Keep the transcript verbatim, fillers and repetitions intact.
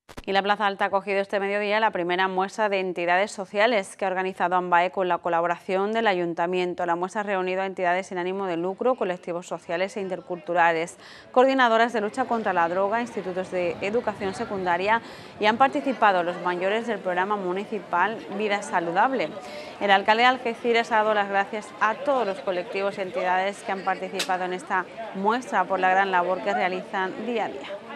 Y la Plaza Alta ha acogido este mediodía la primera muestra de entidades sociales que ha organizado AMBAE con la colaboración del Ayuntamiento. La muestra ha reunido a entidades sin ánimo de lucro, colectivos sociales e interculturales, coordinadoras de lucha contra la droga, institutos de educación secundaria y han participado los mayores del programa municipal Vida Saludable. El alcalde de Algeciras ha dado las gracias a todos los colectivos y entidades que han participado en esta muestra por la gran labor que realizan día a día.